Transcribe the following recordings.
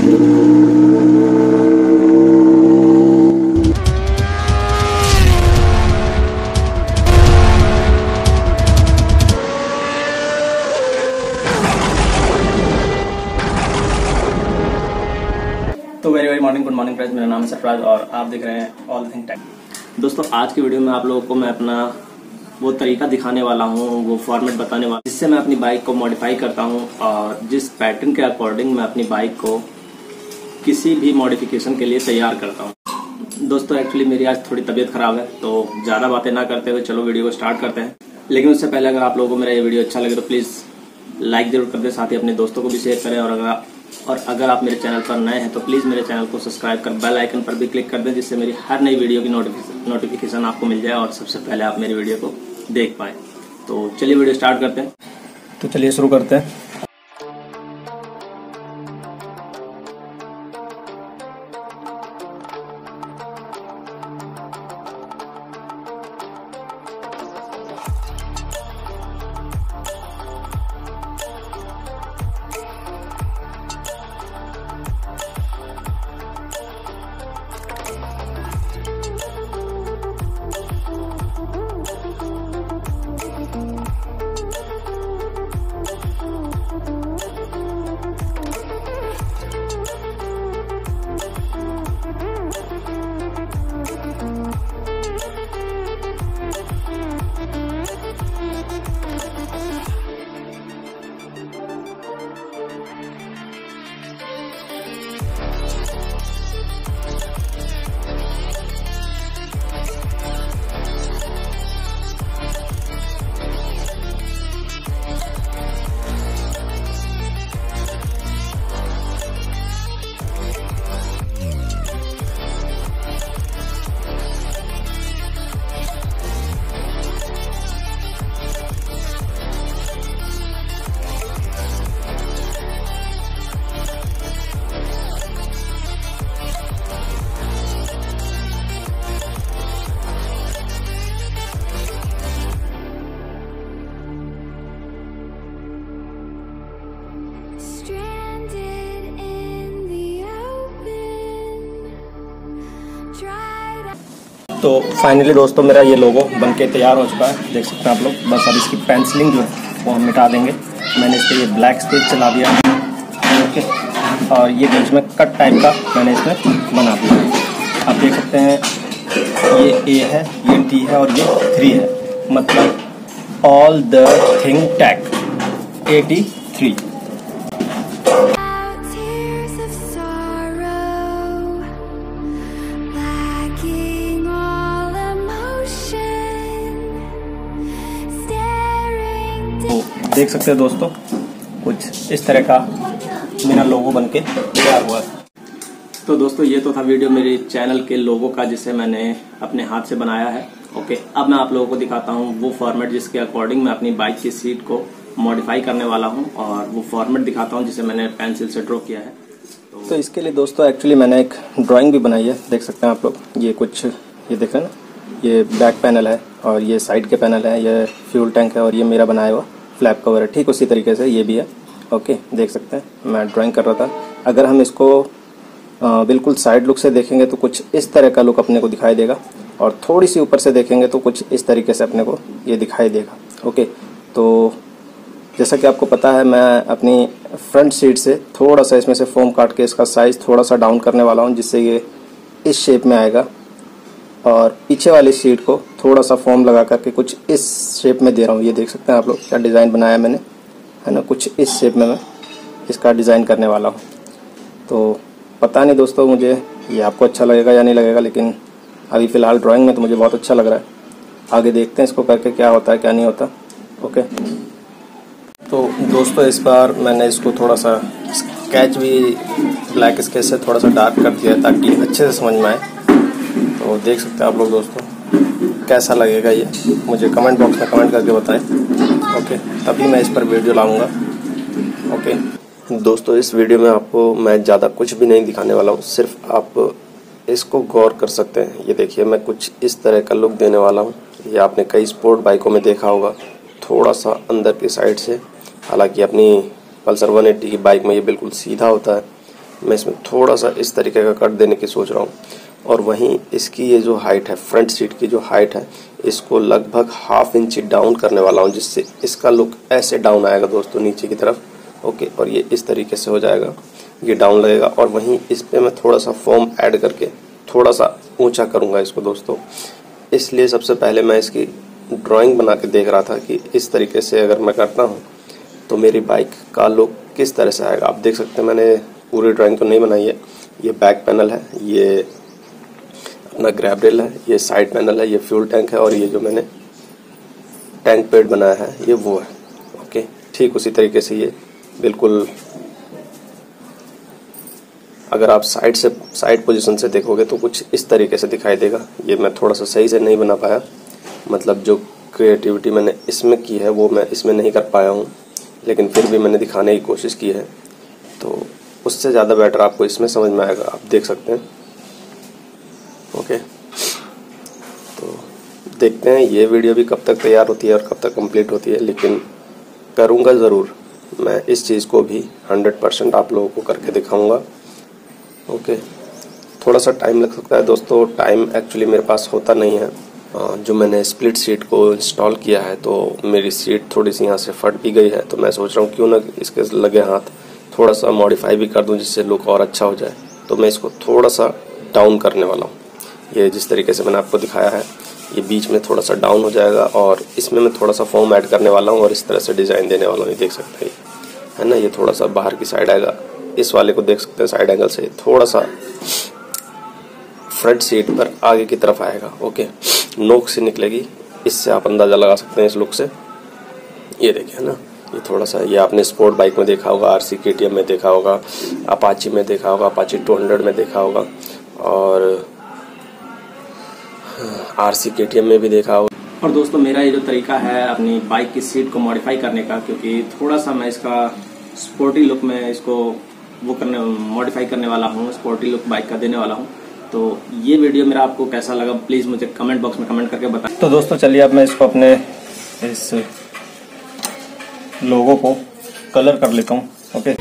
तो very very morning, good morning friends. मेरा नाम है सरफराज और आप देख रहे हैं ऑल थिंग टेक। दोस्तों, आज की वीडियो में आप लोगों को मैं अपना वो तरीका दिखाने वाला हूँ, वो फॉर्मेट बताने वाला जिससे मैं अपनी बाइक को मॉडिफाई करता हूँ और जिस पैटर्न के अकॉर्डिंग मैं अपनी बाइक को किसी भी मॉडिफिकेशन के लिए तैयार करता हूँ। दोस्तों, एक्चुअली मेरी आज थोड़ी तबीयत खराब है, तो ज़्यादा बातें ना करते हुए चलो वीडियो को स्टार्ट करते हैं। लेकिन उससे पहले अगर आप लोगों को मेरा ये वीडियो अच्छा लगे तो प्लीज़ लाइक जरूर कर दें, साथ ही अपने दोस्तों को भी शेयर करें। और अगर आप मेरे चैनल पर नए हैं तो प्लीज़ मेरे चैनल को सब्सक्राइब कर बेल आइकन पर भी क्लिक कर दें, जिससे मेरी हर नई वीडियो की नोटिफिकेशन आपको मिल जाए और सबसे पहले आप मेरी वीडियो को देख पाएँ। तो चलिए वीडियो स्टार्ट करते हैं। तो चलिए शुरू करते हैं। तो फाइनली दोस्तों, मेरा ये लोगो बनके तैयार हो चुका है, देख सकते हैं आप लोग। बस अब इसकी पेंसिलिंग जो है वो हम मिटा देंगे। मैंने इस पर ये ब्लैक स्केच चला दिया, ओके। और ये बीच में कट टाइप का मैंने इसमें बना दिया। आप देख सकते हैं ये ए है, ये टी है और ये 3 है, मतलब ऑल द थिंग टेक 83। देख सकते हैं दोस्तों, कुछ इस तरह का मेरा लोगो बनके तैयार हुआ है। तो दोस्तों, ये तो था वीडियो मेरे चैनल के लोगो का, जिसे मैंने अपने हाथ से बनाया है, ओके। अब मैं आप लोगों को दिखाता हूँ वो फॉर्मेट जिसके अकॉर्डिंग मैं अपनी बाइक की सीट को मॉडिफाई करने वाला हूँ, और वो फॉर्मेट दिखाता हूँ जिसे मैंने पेंसिल से ड्रॉ किया है। तो इसके लिए दोस्तों एक्चुअली मैंने एक ड्राइंग भी बनाई है, देख सकते हैं आप लोग। ये कुछ ये देख रहे हैं ना, ये बैक पैनल है और ये साइड के पैनल है, ये फ्यूल टैंक है और ये मेरा बनाया हुआ फ्लैप कवर है। ठीक उसी तरीके से ये भी है, ओके। देख सकते हैं मैं ड्राइंग कर रहा था। अगर हम इसको बिल्कुल साइड लुक से देखेंगे तो कुछ इस तरह का लुक अपने को दिखाई देगा, और थोड़ी सी ऊपर से देखेंगे तो कुछ इस तरीके से अपने को ये दिखाई देगा, ओके। तो जैसा कि आपको पता है, मैं अपनी फ्रंट सीट से थोड़ा सा इसमें से फोम काट के इसका साइज़ थोड़ा सा डाउन करने वाला हूँ, जिससे ये इस शेप में आएगा। और पीछे वाली सीट को थोड़ा सा फोम लगा करके कुछ इस शेप में दे रहा हूँ। ये देख सकते हैं आप लोग क्या डिज़ाइन बनाया मैंने, है ना। कुछ इस शेप में मैं इसका डिज़ाइन करने वाला हूँ। तो पता नहीं दोस्तों, मुझे ये आपको अच्छा लगेगा या नहीं लगेगा, लेकिन अभी फ़िलहाल ड्राइंग में तो मुझे बहुत अच्छा लग रहा है। आगे देखते हैं इसको करके क्या होता है क्या नहीं होता, ओके। तो दोस्तों, इस बार मैंने इसको थोड़ा सा स्केच भी ब्लैक स्केच से थोड़ा सा डार्क कर दिया है ताकि अच्छे से समझ में आए। तो देख सकते हैं आप लोग दोस्तों, कैसा लगेगा ये मुझे कमेंट बॉक्स में कमेंट करके बताएं, ओके। तभी मैं इस पर वीडियो लाऊंगा, ओके। दोस्तों, इस वीडियो में आपको मैं ज़्यादा कुछ भी नहीं दिखाने वाला हूँ, सिर्फ आप इसको गौर कर सकते हैं। ये देखिए, मैं कुछ इस तरह का लुक देने वाला हूँ। ये आपने कई स्पोर्ट बाइकों में देखा होगा, थोड़ा सा अंदर की साइड से। हालांकि अपनी पल्सर 180 की बाइक में ये बिल्कुल सीधा होता है, मैं इसमें थोड़ा सा इस तरीके का कट देने की सोच रहा हूँ। और वहीं इसकी ये जो हाइट है, फ्रंट सीट की जो हाइट है, इसको लगभग 1/2 इंच डाउन करने वाला हूँ, जिससे इसका लुक ऐसे डाउन आएगा दोस्तों नीचे की तरफ। ओके, और ये इस तरीके से हो जाएगा, ये डाउन लगेगा। और वहीं इस पर मैं थोड़ा सा फोम ऐड करके थोड़ा सा ऊंचा करूँगा इसको दोस्तों। इसलिए सबसे पहले मैं इसकी ड्राइंग बना के देख रहा था कि इस तरीके से अगर मैं करता हूँ तो मेरी बाइक का लुक किस तरह से आएगा। आप देख सकते हैं मैंने पूरी ड्राइंग तो नहीं बनाई है। ये बैक पैनल है, ये अपना ग्रैब रेल है, ये साइड पैनल है, ये फ्यूल टैंक है, और ये जो मैंने टैंक पैड बनाया है ये वो है। ओके, ठीक उसी तरीके से ये बिल्कुल, अगर आप साइड पोजीशन से देखोगे तो कुछ इस तरीके से दिखाई देगा। ये मैं थोड़ा सा सही से नहीं बना पाया, मतलब जो क्रिएटिविटी मैंने इसमें की है वो मैं इसमें नहीं कर पाया हूँ, लेकिन फिर भी मैंने दिखाने की कोशिश की है। तो उससे ज़्यादा बेटर आपको इसमें समझ में आएगा, आप देख सकते हैं। ओके, तो देखते हैं ये वीडियो भी कब तक तैयार होती है और कब तक कंप्लीट होती है, लेकिन करूँगा ज़रूर। मैं इस चीज़ को भी 100% आप लोगों को करके दिखाऊँगा। ओके, थोड़ा सा टाइम लग सकता है दोस्तों, टाइम एक्चुअली मेरे पास होता नहीं है। जो मैंने स्प्लिट सीट को इंस्टॉल किया है तो मेरी सीट थोड़ी सी यहाँ से फट भी गई है, तो मैं सोच रहा हूँ क्यों ना इसके लगे हाथ थोड़ा सा मॉडिफाई भी कर दूँ जिससे लुक और अच्छा हो जाए। तो मैं इसको थोड़ा सा डाउन करने वाला हूँ। ये जिस तरीके से मैंने आपको दिखाया है, ये बीच में थोड़ा सा डाउन हो जाएगा, और इसमें मैं थोड़ा सा फोम ऐड करने वाला हूँ और इस तरह से डिज़ाइन देने वाला हूँ। ये देख सकते हैं, है ना, ये थोड़ा सा बाहर की साइड आएगा। इस वाले को देख सकते हैं साइड एंगल से थोड़ा सा फ्रंट सीट पर आगे की तरफ आएगा। ओके, नोक से निकलेगी, इससे आप अंदाज़ा लगा सकते हैं इस लुक से। ये देखिए, है ना, ये थोड़ा सा, ये आपने स्पोर्ट बाइक में देखा होगा, RC KTM में देखा होगा, अपाची में देखा होगा, अपाची 200 में देखा होगा, और RC KTM में भी देखा होगा। और दोस्तों मेरा ये जो तरीका है अपनी बाइक की सीट को मॉडिफाई करने का, क्योंकि थोड़ा सा मैं इसका स्पोर्टी लुक में इसको मॉडिफाई करने वाला हूँ, स्पोर्टी लुक बाइक का देने वाला हूँ। तो ये वीडियो मेरा आपको कैसा लगा प्लीज़ मुझे कमेंट बॉक्स में कमेंट करके बताएं। तो दोस्तों चलिए अब मैं इसको अपने इस लोगो को कलर कर लेता हूँ। ओके,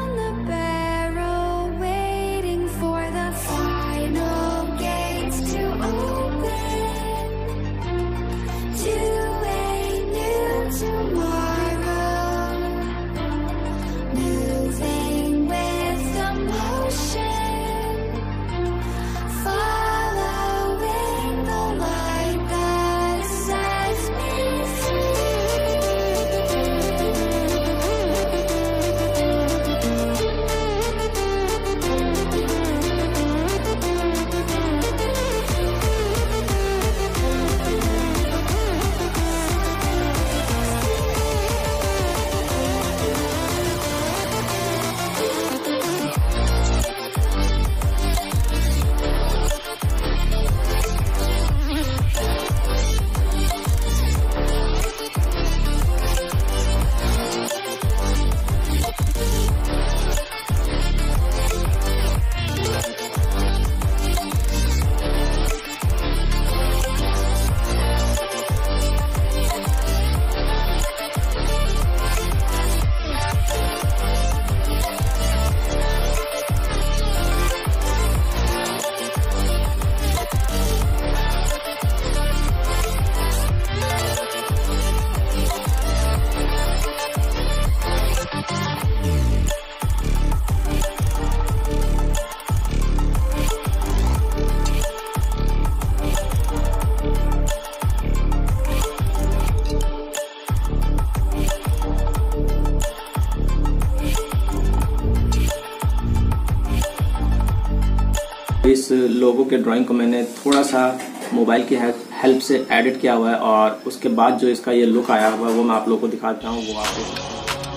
इस लोगो के ड्राइंग को मैंने थोड़ा सा मोबाइल की हेल्प से एडिट किया हुआ है, और उसके बाद जो इसका ये लुक आया हुआ है वो मैं आप लोगों को दिखाता हूँ, वो आप देख सकते हैं।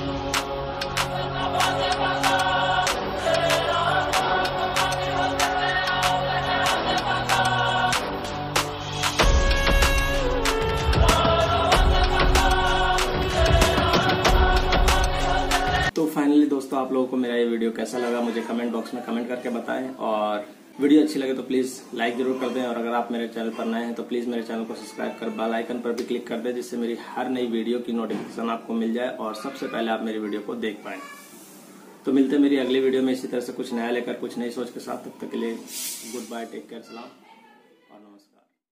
तो फाइनली दोस्तों आप लोगों को मेरा ये वीडियो कैसा लगा मुझे कमेंट बॉक्स में कमेंट करके बताएं, और वीडियो अच्छी लगे तो प्लीज़ लाइक जरूर कर दें, और अगर आप मेरे चैनल पर नए हैं तो प्लीज़ मेरे चैनल को सब्सक्राइब कर बेल आइकन पर भी क्लिक कर दें, जिससे मेरी हर नई वीडियो की नोटिफिकेशन आपको मिल जाए और सबसे पहले आप मेरी वीडियो को देख पाएं। तो मिलते हैं मेरी अगली वीडियो में इसी तरह से कुछ नया लेकर, कुछ नई सोच के साथ। तब तक के लिए गुड बाय, टेक केयर, सलाम और नमस्कार।